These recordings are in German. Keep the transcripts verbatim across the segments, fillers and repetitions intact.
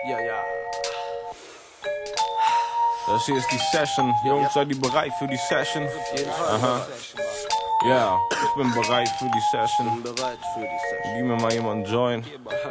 Ja, ja. Das hier ist die Session. Jungs, seid ihr bereit für die Session? Aha. Ja, ich bin bereit für die Session. Bereit für die Session. Gib mir mal jemanden Join.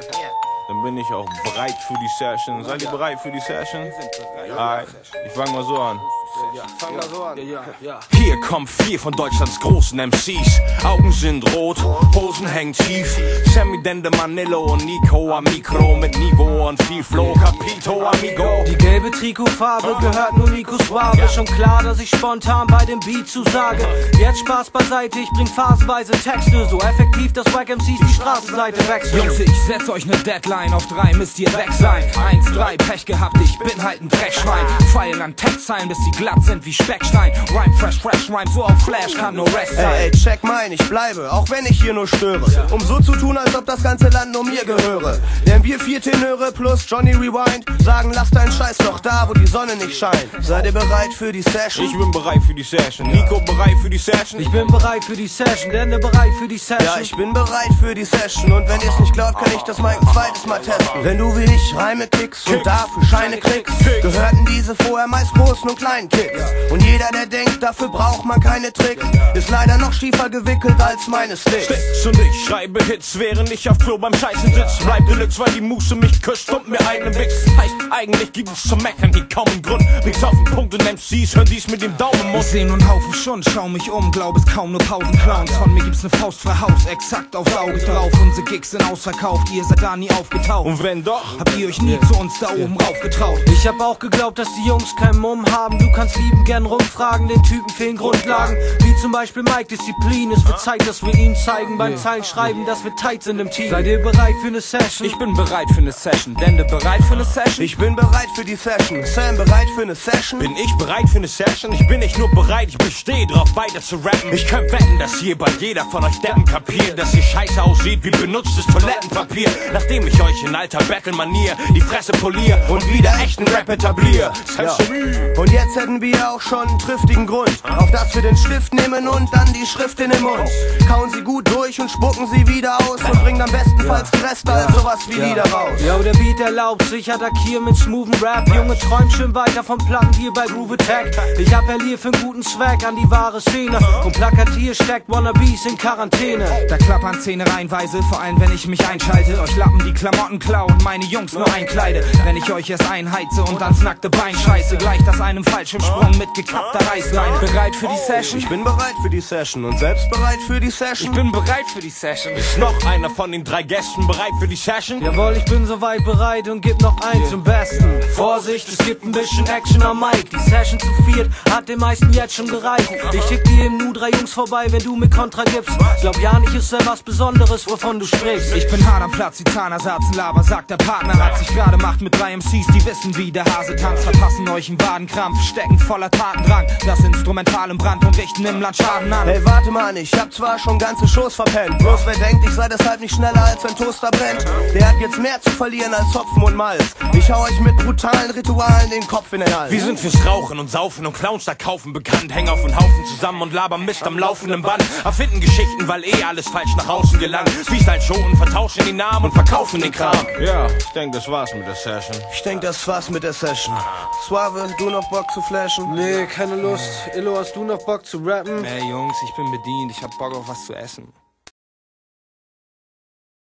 Dann bin ich auch bereit für die Session. Seid ihr bereit für die Session? Alright, ich fang mal so an. Fang mal so an. Ja, ja. Hier kommen vier von Deutschlands großen M Cs. Augen sind rot, Hosen hängen tief. Sammy, Dende, Manillo und Nico am Mikro mit Niveau und viel Flow. Capito, amigo. Die gelbe Trikotfarbe gehört nur Nico Suave. Schon klar, dass ich spontan bei dem Beat zusage. Jetzt Spaß beiseite, ich bring phasenweise Texte. So effektiv, dass Wack M Cs die Straßenseite wechseln. Jungs, ich setz euch ne Deadline, auf drei müsst ihr weg sein. Eins, drei, Pech gehabt, ich bin halt ein Dreckschwein. Pfeilen an Textzeilen, bis sie glatt sind wie Speckstein. Rhyme fresh, fresh, rhyme so auf Flash, kann nur Rest sein. Ey, ey, check mein, ich bleibe, auch wenn ich hier nur störe. Um so zu tun, als ob das ganze Land nur mir gehöre. Denn wir vier Tenöre plus Johnny Rewind sagen, lass deinen Scheiß doch da, wo die Sonne nicht scheint. Seid ihr bereit für die Session? Ich bin bereit für die Session. Nico bereit für die Session? Ich bin bereit für die Session, Dende bereit für die Session. Ja, ich bin bereit für die Session. Und wenn ihr's nicht glaubt, kann ich das mal ein zweites Mal testen. Wenn du wie ich Reime kickst und dafür Scheine kriegst, gehörten diese vorher meist großen und kleinen Kicks. Und jeder, der denkt, dafür braucht man keine Tricks, ist leider noch schiefer gewickelt als meine Sticks. Sticks und ich schreibe Hits, während ich auf Klo beim Scheißen sitz. Bleib Deluxe, weil die Muße mich küsst und mir einen Wichs. Heißt, eigentlich gibt es zum Meckern hier kaum einen Grund. Bringt's auf den Punkt und M Cs hören dies mit dem Daumen im Mund. Ich seh nur einen Haufen Schund, schau mich um, glaub es kaum nur tausend Clowns. Von mir gibt's ne Faust für Haus, exakt aufs Auge drauf. Unsere Gigs sind ausverkauft, ihr seid da nie aufgetaucht. Und wenn doch, habt ihr euch nie zu uns da oben raufgetraut. Ich hab auch geglaubt, dass die Jungs keinen Mumm haben. Du kannst lieben gern rumfragen, den Typen fehlen Grundlagen. Wie zum Beispiel Mike, Disziplin. Es wird Zeit, dass wir ihnen zeigen beim Zeilen schreiben, dass wir tight sind im Team. Seid ihr bereit für ne Session? Ich bin bereit für ne Session. Dende bereit für ne Session? Ich bin bereit für die Session. Sam bereit für ne Session? Bin ich bereit für ne Session? Ich bin nicht nur bereit, ich bestehe drauf, weiter zu rappen. Ich könnt wetten, dass hier bald jeder von euch Deppen kapiert, dass ihr scheiße aussieht wie benutztes Toilettenpapier. Nachdem ich euch in alter Battle-Manier die Fresse polier und wieder echten Rap etablier. Ja. Und jetzt hätten wir auch schon einen triftigen Grund, auf das wir den Stift nehmen und dann die Schrift in den Mund. Kauen sie gut durch und spucken sie wieder aus und bringen am bestenfalls die Reste als sowas wie Lieder raus. Yo, der Beat erlaubt sich, attackier mit smoothen Rap. Junge, träumt schön weiter vom Platten hier bei Groove Attack. Ich appelliere für einen guten Zweck an die wahre Szene und plakatier steckt Wannabes in Quarantäne. Da klappern Zähne reihenweise, vor allem wenn ich mich einschalte. Euch Lappen die Klamotten klau und meine Jungs nur einkleide. Wenn ich euch erst einheize und ans nackte Bein scheiße, gleich das einem Fallschirmsprung mit gekappter Reißleine. Bereit für die Session? Ich bin bereit für die Session und selbst bereit für die Session. Ich bin bereit für die Session. Ist noch einer von den drei Gästen bereit für die Session? Jawohl, ich bin soweit bereit und geb noch eins zum Besten. Vorsicht, es gibt ein bisschen Action am Mic. Die Session zu viert hat den meisten jetzt schon gereicht. Ich schick dir im Nu drei Jungs vorbei, wenn du mir Kontra gibst. Glaub ja nicht, ist da was Besonderes, wovon du sprichst. Ich bin hart am Platz, wie Zahnersatz, ein Laber, sagt der Partner. Hat sich gerade macht mit drei M Cs, die wissen, wie der Hase tanzt. Verpassen euch einen Wadenkrampf, stecken voller Tatendrang. Das Instrumental im Brand und richten im Land Schaden an. Hey, warte mal, ich hab zwar schon ganze Shows verpennt. Bloß wer denkt, ich sei deshalb nicht schneller als ein Toaster brennt, der hat jetzt mehr zu verlieren als Hopfen und Malz. Ich hau euch mit brutalen Ritualen den Kopf in den Hals. Wir sind fürs Rauchen und Saufen und Clowns da kaufen bekannt. Hängen auf den Haufen zusammen und labern Mist am laufenden Band. Erfinden Geschichten, weil eh alles falsch nach außen gelangt. Freestyle schon, vertauschen die Namen und verkaufen den Kram. Ja, ich denke, das war's mit der Session. Ich denk, das war's mit der Session. Suave, du noch Bock zu flashen? Nee, keine Lust. Illo, hast du noch Bock zu rappen? Ey Jungs, ich bin bedient, ich hab Bock auf was zu essen.